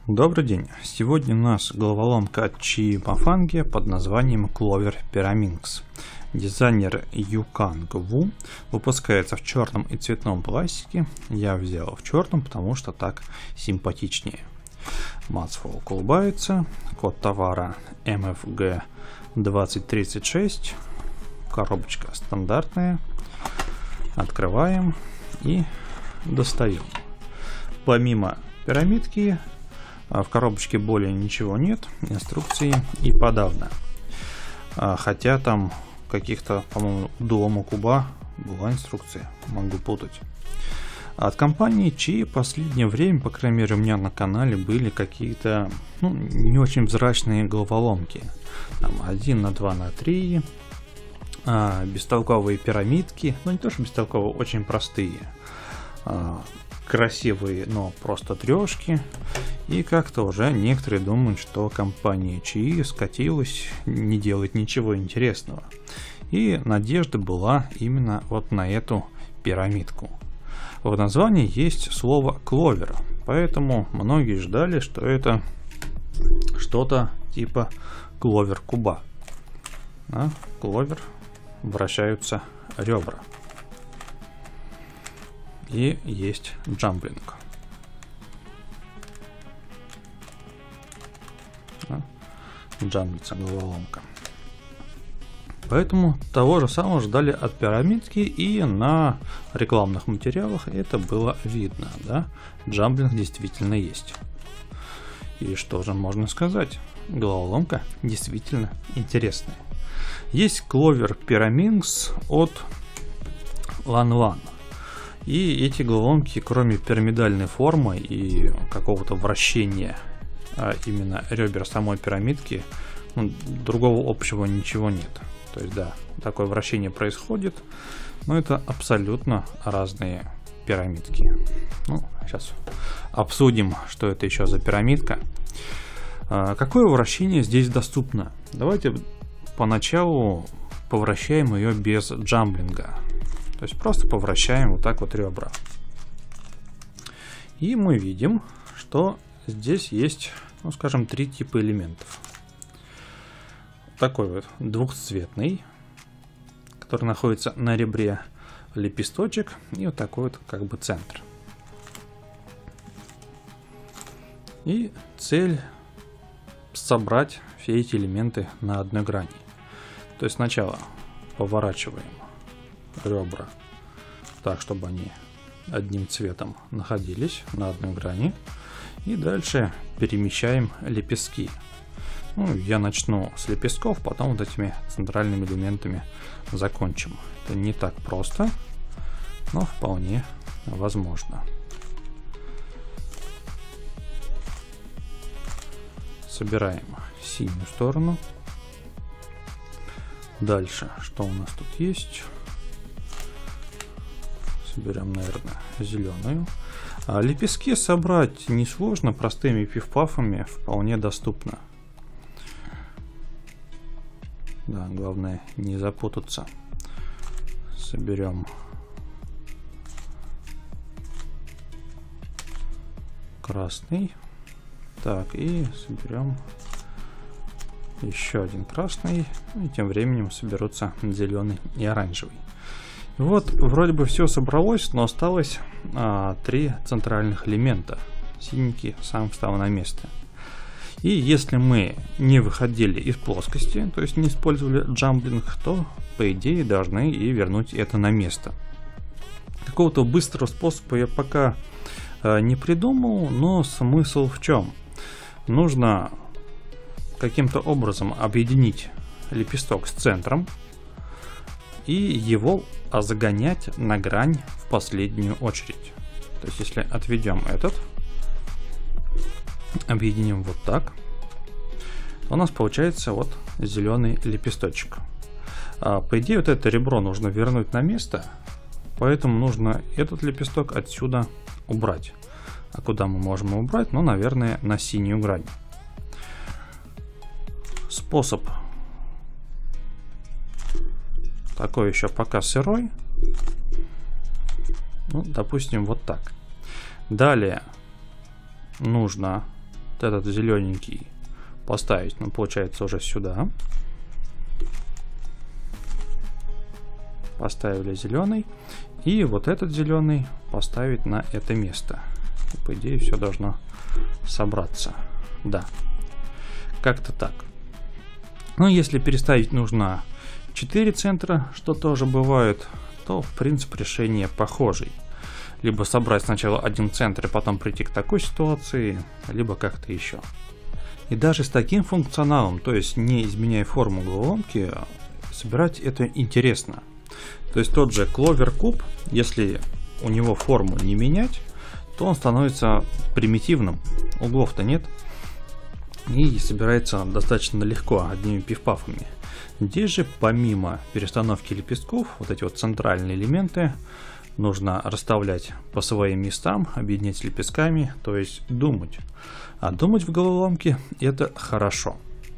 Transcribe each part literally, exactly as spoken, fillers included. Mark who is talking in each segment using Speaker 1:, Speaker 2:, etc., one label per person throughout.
Speaker 1: Добрый день! Сегодня у нас головоломка от Чи Мафанги под названием Clover Pyraminx. Дизайнер Юканг Ву, выпускается в черном и цветном пластике. Я взял в черном, потому что так симпатичнее. Мацфолк улыбается. Код товара эм эф джи двадцать тридцать шесть. Коробочка стандартная. Открываем и достаем. Помимо пирамидки в коробочке более ничего нет, инструкции и подавно. Хотя там каких-то, по-моему, дома куба была инструкция, могу путать. От компании Чи в последнее время, по крайней мере у меня на канале, были какие-то ну, не очень взрачные головоломки. Там один на два на три, а, бестолковые пирамидки, ну не то что бестолковые, очень простые. А, красивые, но просто трешки. И как-то уже некоторые думают, что компания Чи скатилась, не делает ничего интересного. И надежда была именно вот на эту пирамидку. В названии есть слово кловер, поэтому многие ждали, что это что-то типа кловер куба. А кловер вращаются ребра. И есть джамблинг. Джамблится головоломка. Поэтому того же самого ждали от пирамидки, и на рекламных материалах это было видно. Да? Джамблинг действительно есть. И что же можно сказать? Головоломка действительно интересная. Есть Clover Pyraminx от Lanlan. И эти головоломки, кроме пирамидальной формы и какого-то вращения а именно ребер самой пирамидки, ну, другого общего ничего нет. То есть да, такое вращение происходит, но это абсолютно разные пирамидки. Ну, сейчас обсудим, что это еще за пирамидка. А, какое вращение здесь доступно? Давайте поначалу повращаем ее без джамблинга. То есть просто повращаем вот так вот ребра. И мы видим, что здесь есть, ну скажем, три типа элементов. Такой вот двухцветный, который находится на ребре, лепесточек, и вот такой вот как бы центр. И цель собрать все эти элементы на одной грани. То есть сначала поворачиваем ребра так, чтобы они одним цветом находились на одной грани. И дальше перемещаем лепестки. Ну, я начну с лепестков, потом вот этими центральными элементами закончим. Это не так просто, но вполне возможно. Собираем синюю сторону. Дальше, что у нас тут есть? Соберем, наверное, зеленую. А лепестки собрать несложно, простыми пиф-пафами вполне доступно. Да, главное не запутаться. Соберем красный. Так, и соберем еще один красный. И тем временем соберутся зеленый и оранжевый. Вот, вроде бы все собралось, но осталось а, три центральных элемента. Синенький сам встал на место. И если мы не выходили из плоскости, то есть не использовали джамблинг, то по идее должны и вернуть это на место. Какого-то быстрого способа я пока а, не придумал, но смысл в чем? Нужно каким-то образом объединить лепесток с центром и его загонять на грань в последнюю очередь. То есть если отведем этот, объединим вот так, то у нас получается вот зеленый лепесточек. А, по идее вот это ребро нужно вернуть на место, поэтому нужно этот лепесток отсюда убрать. А куда мы можем его убрать? Ну, наверное, на синюю грань. Способ такой еще пока сырой. Ну, допустим, вот так. Далее нужно вот этот зелененький поставить, ну, получается, уже сюда. Поставили зеленый. И вот этот зеленый поставить на это место. И, по идее, все должно собраться. Да. Как-то так. Но если переставить нужно четыре центра, что тоже бывает, то, в принципе, решение похожее. Либо собрать сначала один центр и потом прийти к такой ситуации, либо как-то еще. И даже с таким функционалом, то есть не изменяя форму головоломки, собирать это интересно. То есть тот же Clover Cube, если у него форму не менять, то он становится примитивным. Углов-то нет. И собирается достаточно легко, одними пиф-пафами. Здесь же, помимо перестановки лепестков, вот эти вот центральные элементы нужно расставлять по своим местам, объединять с лепестками, то есть думать. А думать в головоломке — это хорошо.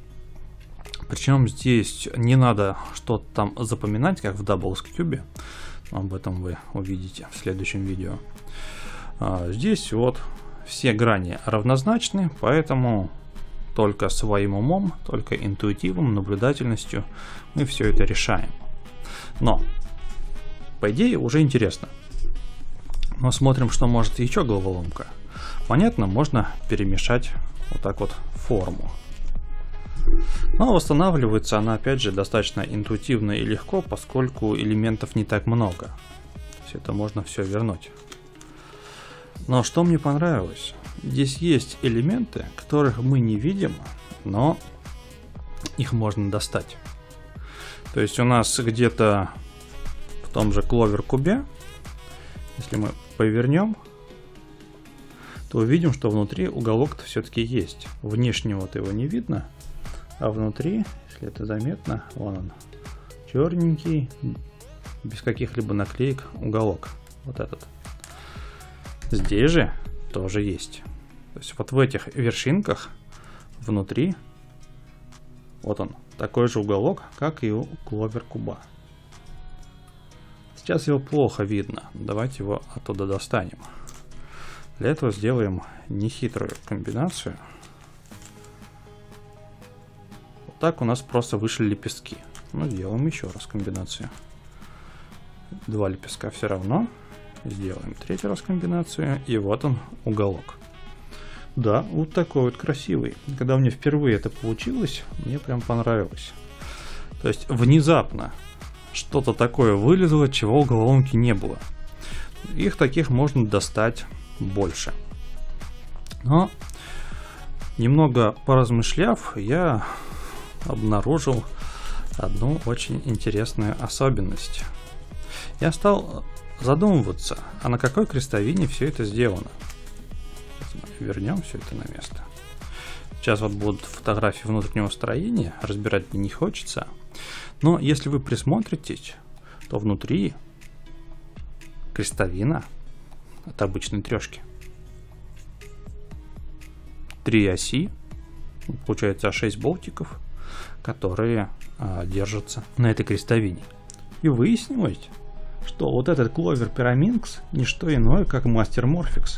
Speaker 1: Причем здесь не надо что-то там запоминать, как в Doubles Cube. Об этом вы увидите в следующем видео. А здесь вот все грани равнозначны, поэтому только своим умом, только интуитивом, наблюдательностью мы все это решаем. Но, по идее, уже интересно. Но смотрим, что может еще головоломка. Понятно, можно перемешать вот так вот форму. Но восстанавливается она, опять же, достаточно интуитивно и легко, поскольку элементов не так много. То есть это можно все вернуть. Но что мне понравилось? Здесь есть элементы, которых мы не видим, но их можно достать. То есть у нас где-то в том же Clover кубе, если мы повернем, то увидим, что внутри уголок-то все-таки есть. Внешнего-то его не видно. А внутри, если это заметно, вон он, черненький, без каких-либо наклеек уголок. Вот этот. Здесь же тоже есть. То есть вот в этих вершинках внутри, вот он, такой же уголок, как и у Clover куба. Сейчас его плохо видно. Давайте его оттуда достанем. Для этого сделаем нехитрую комбинацию. Так у нас просто вышли лепестки. Ну, сделаем еще раз комбинацию. Два лепестка все равно. Сделаем третий раз комбинацию. И вот он, уголок. Да, вот такой вот красивый. Когда мне впервые это получилось, мне прям понравилось. То есть внезапно что-то такое вылезло, чего у головоломки не было. Их таких можно достать больше. Но немного поразмышляв, я обнаружил одну очень интересную особенность. Я стал задумываться, а на какой крестовине все это сделано. Вернем все это на место. Сейчас вот будут фотографии внутреннего строения, разбирать мне не хочется. Но если вы присмотритесь, то внутри крестовина от обычной трешки. Три оси, получается шесть болтиков, которые а, держатся на этой крестовине. И выяснилось, что вот этот Clover Pyraminx не что иное, как Master Morphix.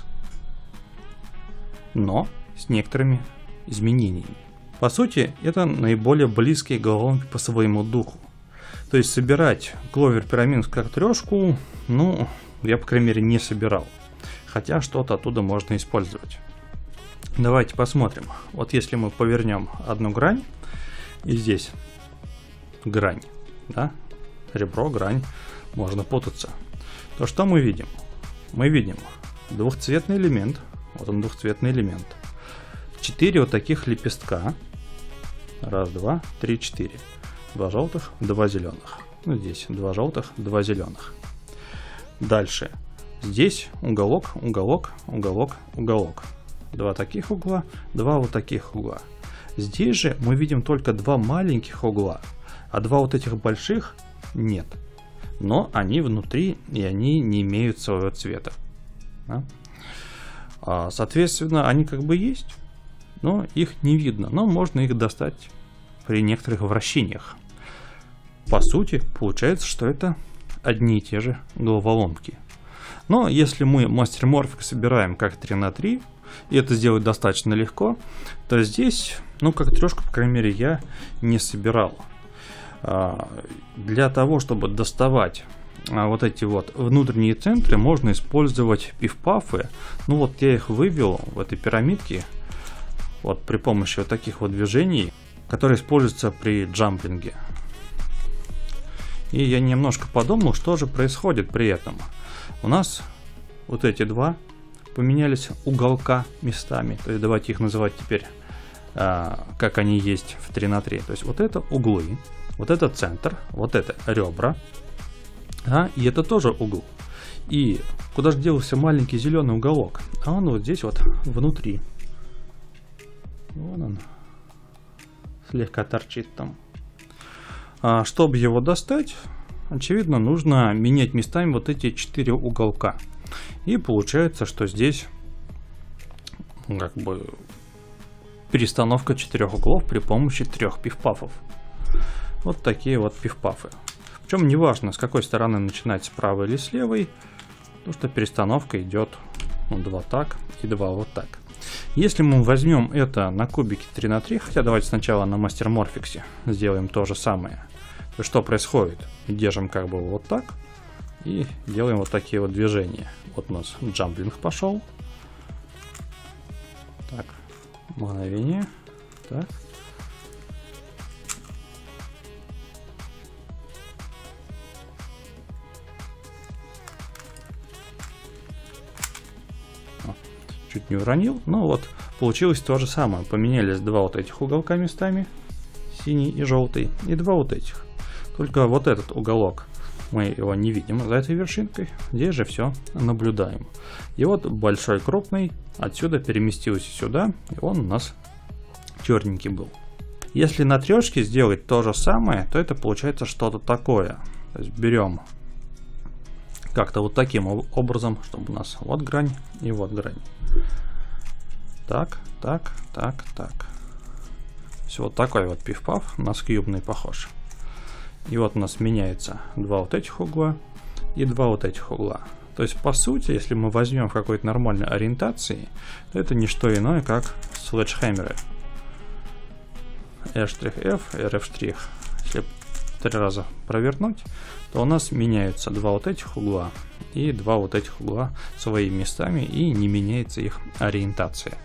Speaker 1: Но с некоторыми изменениями. По сути, это наиболее близкие головоломки по своему духу. То есть собирать Clover Pyraminx как трешку, ну, я, по крайней мере, не собирал. Хотя что-то оттуда можно использовать. Давайте посмотрим. Вот если мы повернем одну грань, и здесь грань, да, ребро, грань, можно путаться, то что мы видим? Мы видим двухцветный элемент, вот он двухцветный элемент, четыре вот таких лепестка, раз, два, три, четыре, два желтых, два зеленых, ну, здесь два желтых, два зеленых. Дальше, здесь уголок, уголок, уголок, уголок, два таких угла, два вот таких угла. Здесь же мы видим только два маленьких угла, а два вот этих больших нет. Но они внутри, и они не имеют своего цвета. Да? А, соответственно, они как бы есть, но их не видно. Но можно их достать при некоторых вращениях. По сути, получается, что это одни и те же головоломки. Но если мы Master Morphix собираем как три на три, и это сделать достаточно легко, то здесь, ну, как трешку, по крайней мере, я не собирал. Для того, чтобы доставать вот эти вот внутренние центры, можно использовать пиф-пафы. Ну вот я их вывел в этой пирамидке вот при помощи вот таких вот движений, которые используются при джамплинге. И я немножко подумал, что же происходит при этом. У нас вот эти два поменялись уголка местами. То есть давайте их называть теперь, а, как они есть в три на три. То есть вот это углы, вот это центр, вот это ребра. А, и это тоже угол. И куда же делался маленький зеленый уголок? А он вот здесь вот внутри. Вон он. Слегка торчит там. А, чтобы его достать, очевидно, нужно менять местами вот эти четыре уголка. И получается, что здесь как бы перестановка четырех углов при помощи трех пиф-пафов. Вот такие вот пиф-пафы. Причем неважно, с какой стороны начинать, с правой или с левой, потому что перестановка идет, ну, два так и два вот так. Если мы возьмем это на кубике три на три, хотя давайте сначала на Master Morphics сделаем то же самое, то что происходит? Держим как бы вот так и делаем вот такие вот движения. Вот у нас джамплинг пошел. Так, мгновение. Так. Чуть не уронил, но вот получилось то же самое. Поменялись два вот этих уголка местами, синий и желтый, и два вот этих. Только вот этот уголок, мы его не видим за этой вершинкой, здесь же все наблюдаем. И вот большой крупный отсюда переместился сюда, и он у нас черненький был. Если на трешке сделать то же самое, то это получается что-то такое. То есть берем как-то вот таким образом, чтобы у нас вот грань и вот грань. Так, так, так, так. Все вот такой вот пиф-паф, на скьюбный похож. И вот у нас меняется два вот этих угла и два вот этих угла. То есть, по сути, если мы возьмем в какой-то нормальной ориентации, то это не что иное, как следжхэммеры. R'-F, R F'. Если три раза провернуть, то у нас меняются два вот этих угла и два вот этих угла своими местами, и не меняется их ориентация.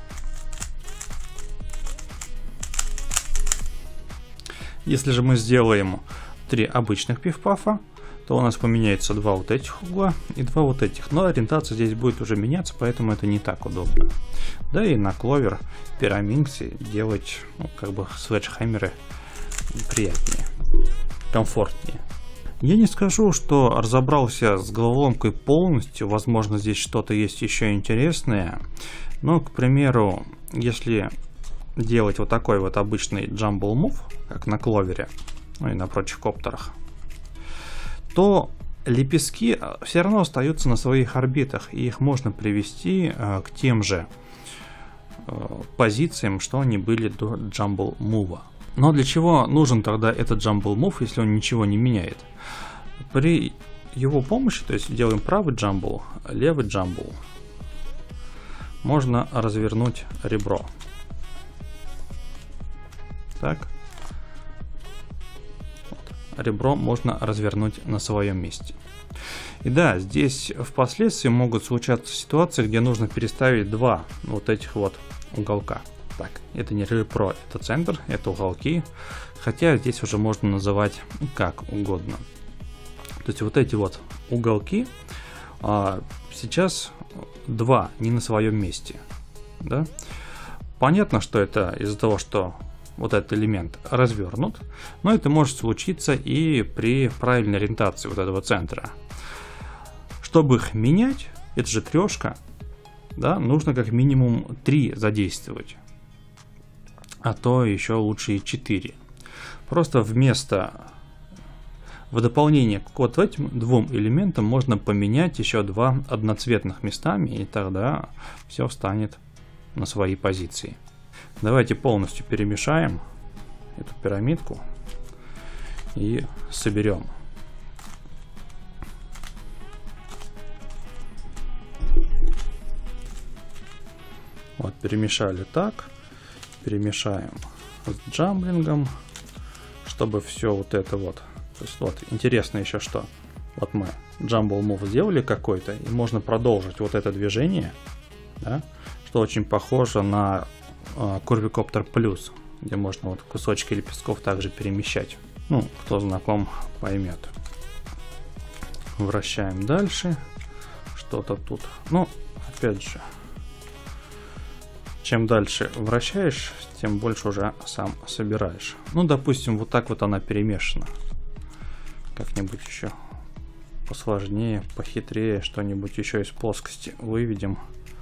Speaker 1: Если же мы сделаем три обычных пиф-пафа, то у нас поменяется два вот этих угла и два вот этих. Но ориентация здесь будет уже меняться, поэтому это не так удобно. Да и на Clover Pyraminx делать, ну, как бы следжхэммеры приятнее, комфортнее. Я не скажу, что разобрался с головоломкой полностью, возможно, здесь что-то есть еще интересное, но, к примеру, если делать вот такой вот обычный Jumble Move, как на Кловере, ну и на прочих коптерах, то лепестки все равно остаются на своих орбитах, и их можно привести к тем же позициям, что они были до Jumble Move. Но для чего нужен тогда этот Jumble Move, если он ничего не меняет? При его помощи, то есть делаем правый Jumble, левый Jumble, можно развернуть ребро. Так. Вот. Ребро можно развернуть на своем месте. И да, здесь впоследствии могут случаться ситуации, где нужно переставить два вот этих вот уголка. Так, это не ребро, это центр, это уголки. Хотя здесь уже можно называть как угодно. То есть вот эти вот уголки а, сейчас два не на своем месте. Да? Понятно, что это из-за того, что вот этот элемент развернут, но это может случиться и при правильной ориентации вот этого центра. Чтобы их менять, это же трешка, да, нужно как минимум три задействовать, а то еще лучше и четыре. Просто вместо, в дополнение к вот этим двум элементам можно поменять еще два одноцветных местами, и тогда все встанет на свои позиции. Давайте полностью перемешаем эту пирамидку и соберем. Перемешали так. Перемешаем с джамблингом, чтобы все вот это вот. То есть вот интересно еще что. Вот мы Jumble Move сделали какой-то, и можно продолжить вот это движение, да, что очень похоже на э, Curvicopter Plus, где можно вот кусочки лепестков также перемещать. Ну, кто знаком, поймет. Вращаем дальше. Что-то тут. Ну, опять же, чем дальше вращаешь, тем больше уже сам собираешь. Ну, допустим, вот так вот она перемешана. Как-нибудь еще посложнее, похитрее, что-нибудь еще из плоскости выведем.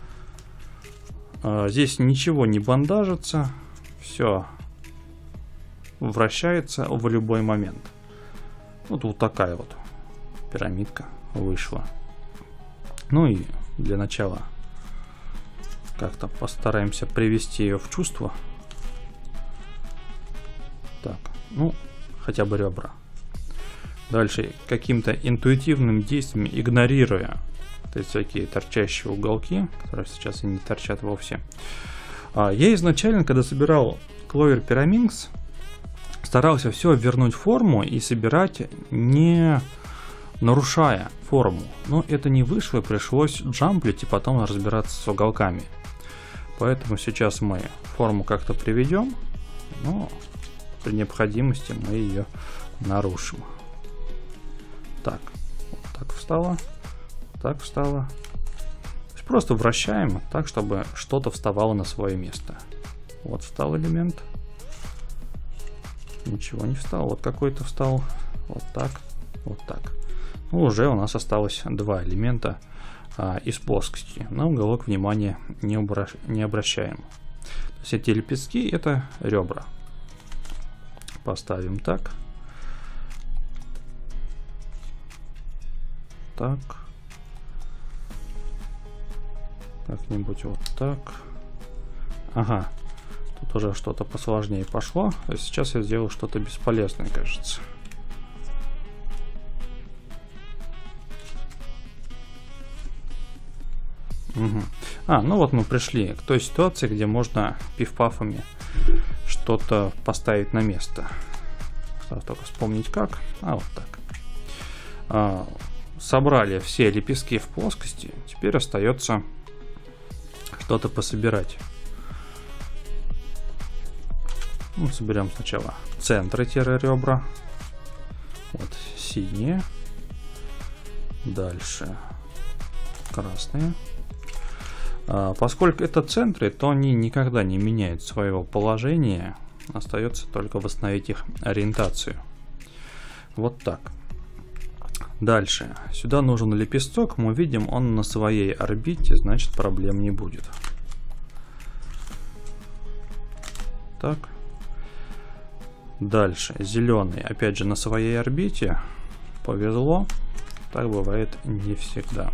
Speaker 1: А, здесь ничего не бандажится. Все вращается в любой момент. Вот, вот такая вот пирамидка вышла. Ну и для начала как-то постараемся привести ее в чувство. Так, ну, хотя бы ребра. Дальше каким-то интуитивным действием, игнорируя вот эти всякие торчащие уголки, которые сейчас и не торчат вовсе. Я изначально, когда собирал Clover Pyraminx, старался все вернуть в форму и собирать, не нарушая форму. Но это не вышло, и пришлось джамплить и потом разбираться с уголками. Поэтому сейчас мы форму как-то приведем, но при необходимости мы ее нарушим. Так, вот так встало, так встало. То есть просто вращаем так, чтобы что-то вставало на свое место. Вот встал элемент. Ничего не встал. Вот какой-то встал. Вот так, вот так. Ну, уже у нас осталось два элемента а, из плоскости. На уголок внимания не, обра... не обращаем. То есть эти лепестки — это ребра. Поставим так. Так. Как-нибудь вот так. Ага. Тут уже что-то посложнее пошло. То есть сейчас я сделаю что-то бесполезное, кажется. Угу. А, ну вот мы пришли к той ситуации, где можно пиф-пафами что-то поставить на место. Осталось только вспомнить как. А, вот так. А, собрали все лепестки в плоскости. Теперь остается что-то пособирать. Ну, соберем сначала центры-ребра. Вот синие. Дальше красные. А, поскольку это центры, то они никогда не меняют своего положения. Остается только восстановить их ориентацию. Вот так. Дальше. Сюда нужен лепесток. Мы видим, он на своей орбите, значит проблем не будет. Так. Дальше. Зеленый. Опять же на своей орбите. Повезло. Так бывает не всегда.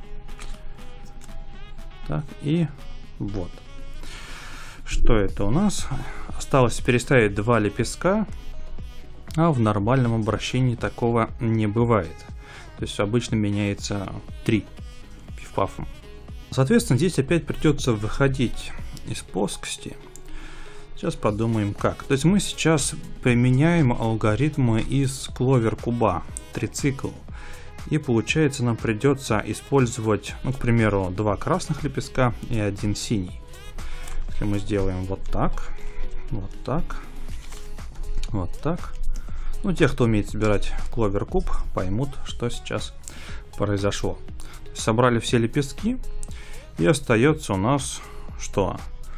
Speaker 1: Так, и вот. Что это у нас? Осталось переставить два лепестка, а в нормальном обращении такого не бывает. То есть обычно меняется три пиф-пафом. Соответственно, здесь опять придется выходить из плоскости. Сейчас подумаем как. То есть мы сейчас применяем алгоритмы из Clover куба, трицикл. И получается, нам придется использовать, ну, к примеру, два красных лепестка и один синий. Если мы сделаем вот так, вот так, вот так. Ну, те, кто умеет собирать Clover куб, поймут, что сейчас произошло. Собрали все лепестки, и остается у нас что?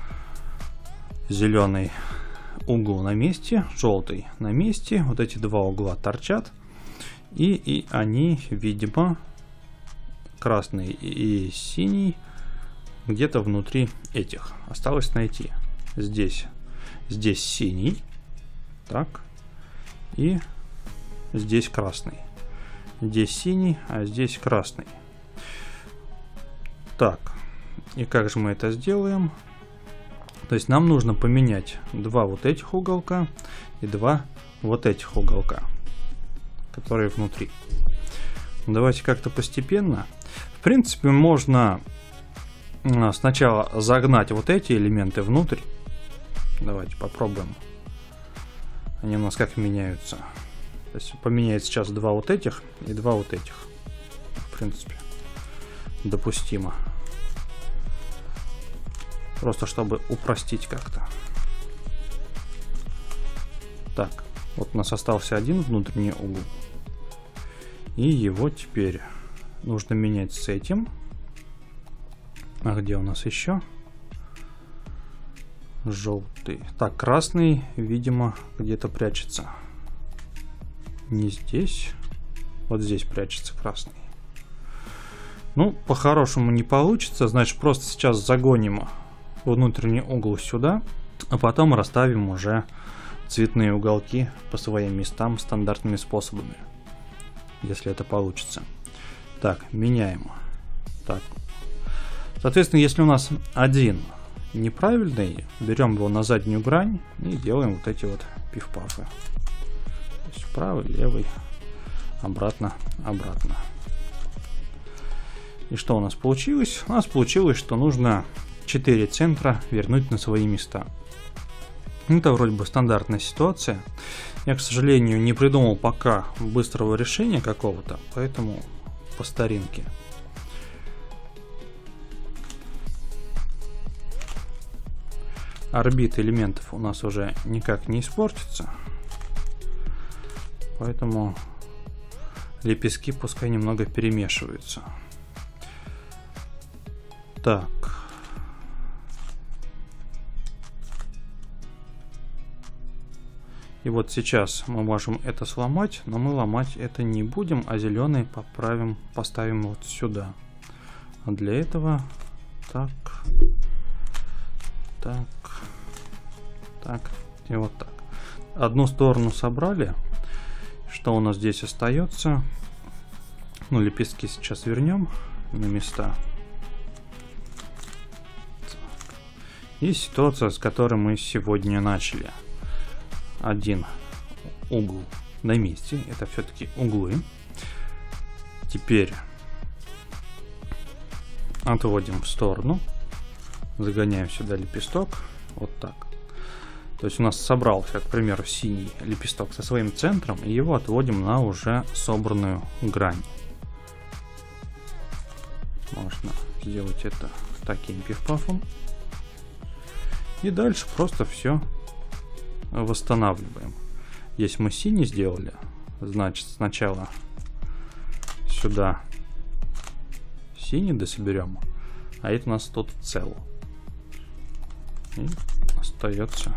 Speaker 1: Зеленый угол на месте, желтый на месте. Вот эти два угла торчат. И, и они, видимо, красный и синий, где-то внутри этих. Осталось найти. Здесь, здесь синий. Так. И здесь красный. Здесь синий, а здесь красный. Так. И как же мы это сделаем? То есть нам нужно поменять два вот этих уголка и два вот этих уголка, которые внутри. Давайте как-то постепенно. В принципе, можно сначала загнать вот эти элементы внутрь. Давайте попробуем. Они у нас как меняются. То есть поменяет сейчас два вот этих и два вот этих. В принципе, допустимо. Просто чтобы упростить как-то. Так, вот у нас остался один внутренний угол. И его теперь нужно менять с этим. А где у нас еще? Желтый. Так, красный, видимо, где-то прячется. Не здесь. Вот здесь прячется красный. Ну, по-хорошему не получится. Значит, просто сейчас загоним внутренний угол сюда. А потом расставим уже цветные уголки по своим местам стандартными способами. Если это получится. Так, меняем. Так. Соответственно, если у нас один неправильный, берем его на заднюю грань и делаем вот эти вот пиф-пафы. То есть правый, левый, обратно, обратно. И что у нас получилось? У нас получилось, что нужно четыре центра вернуть на свои места. Это вроде бы стандартная ситуация. Я, к сожалению, не придумал пока быстрого решения какого-то, поэтому по старинке. Орбиты элементов у нас уже никак не испортятся, поэтому лепестки пускай немного перемешиваются. Так. И вот сейчас мы можем это сломать, но мы ломать это не будем, а зеленый поправим, поставим вот сюда. А для этого так, так, так и вот так. Одну сторону собрали. Что у нас здесь остается? Ну, лепестки сейчас вернем на места. И ситуация, с которой мы сегодня начали. Один угол на месте. Это все-таки углы. Теперь отводим в сторону. Загоняем сюда лепесток. Вот так. То есть у нас собрался, к примеру, синий лепесток со своим центром. И его отводим на уже собранную грань. Можно сделать это таким пиф-пафом. И дальше просто все восстанавливаем. Здесь мы синий сделали, значит сначала сюда синий дособерем, а это у нас тут цело. И остается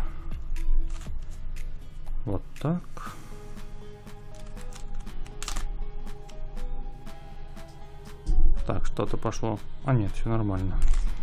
Speaker 1: вот так. Так, что-то пошло. А нет, все нормально.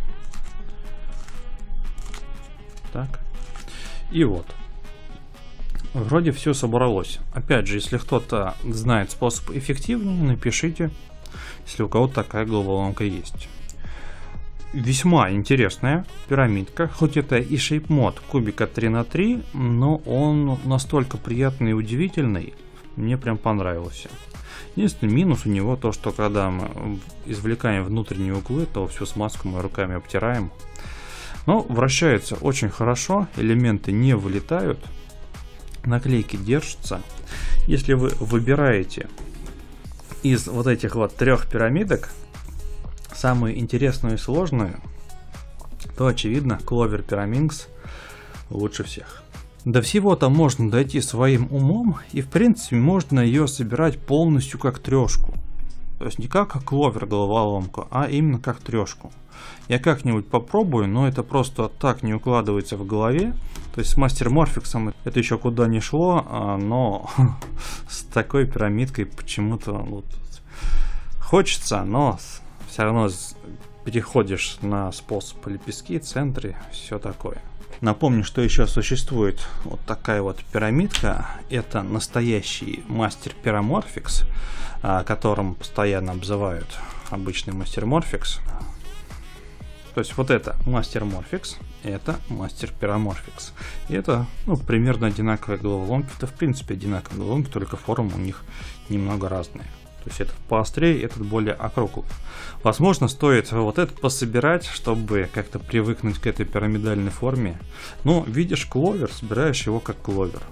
Speaker 1: Так. И вот. Вроде все собралось. Опять же, если кто-то знает способ эффективнее, напишите, если у кого-то такая головоломка есть. Весьма интересная пирамидка, хоть это и шейп-мод кубика три на три, но он настолько приятный и удивительный, мне прям понравился. Единственный минус у него то, что когда мы извлекаем внутренние углы, то всю смазку мы руками обтираем. Но вращается очень хорошо, элементы не вылетают. Наклейки держатся. Если вы выбираете из вот этих вот трех пирамидок самую интересную и сложную, то очевидно Clover Pyraminx лучше всех. До всего-то можно дойти своим умом, и в принципе можно ее собирать полностью как трешку. То есть не как Clover головоломку, а именно как трешку. Я как-нибудь попробую, но это просто так не укладывается в голове. То есть с Master Morphix это еще куда не шло, но с такой пирамидкой почему-то вот хочется, но все равно переходишь на способ лепестки, центры, все такое. Напомню, что еще существует вот такая вот пирамидка. Это настоящий Master Pyramorphix, которым постоянно обзывают обычный Master Morphix. То есть вот это Master Morphix, это Master Pyramorphix. И это ну, примерно одинаковые головоломки. Это в принципе одинаковые головоломки, только формы у них немного разные. То есть этот поострее, этот более округлый. Возможно, стоит вот этот пособирать, чтобы как-то привыкнуть к этой пирамидальной форме. Но видишь кловер, собираешь его как кловер.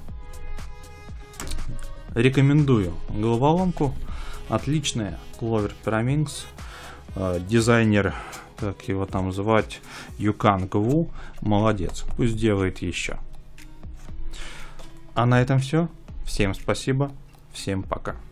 Speaker 1: Рекомендую головоломку. Отличная кловер Pyraminx. Дизайнер, как его там называть, Юканг Ву, молодец. Пусть делает еще. А на этом все. Всем спасибо. Всем пока.